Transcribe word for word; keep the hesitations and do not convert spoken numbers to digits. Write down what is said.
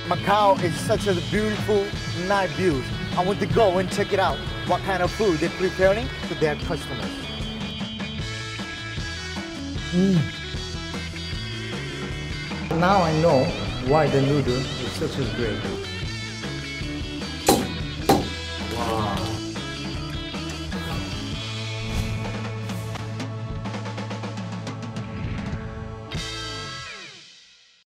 Macau is such a beautiful night view. I want to go and check it out. What kind of food they're preparing to their customers. Mm. Now I know why the noodle is such a great.